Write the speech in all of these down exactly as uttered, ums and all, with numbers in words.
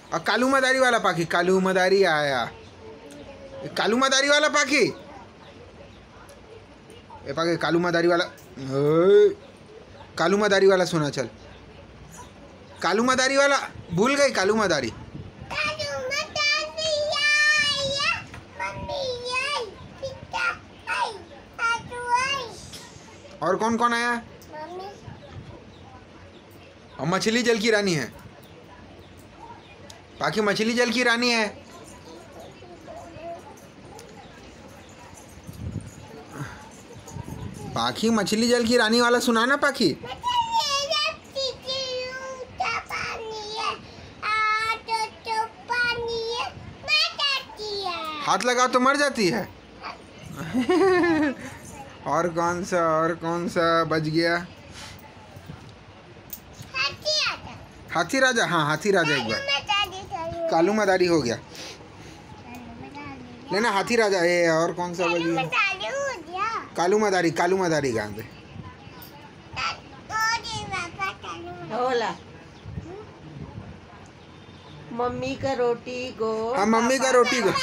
और कालू मदारी वाला पाखी, कालू मदारी आया, कालू मदारी वाला पाखी, ए पाखी कालू मदारी वाला, कालू मदारी वाला सुना चल, कालू मदारी वाला भूल गई, कालू मदारी। और कौन कौन आया? और मछली जल की रानी है, पाखी मछली जल की रानी है। पाखी मछली जल की रानी वाला सुना ना पाखी। हाथ लगाओ तो मर जाती है। और कौन सा और कौन सा बच गया? हाथी राजा, हाँ हाथी राजा एक बार। कालू मदारी हो गया, लेना हाथी राजा है। और कौन सा बच गया? कालू मदारी, कालू मदारी कहाँ पे? होला मम्मी का रोटी गो, हाँ मम्मी का रोटी गो।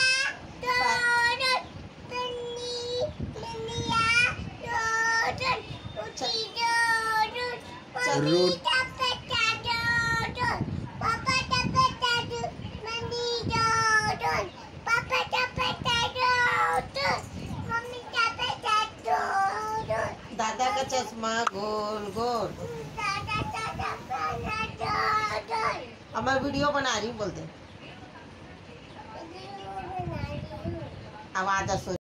दादा का चश्मा गोल गोल। अब मैं वीडियो बना रही हूँ, बोलते आवाज।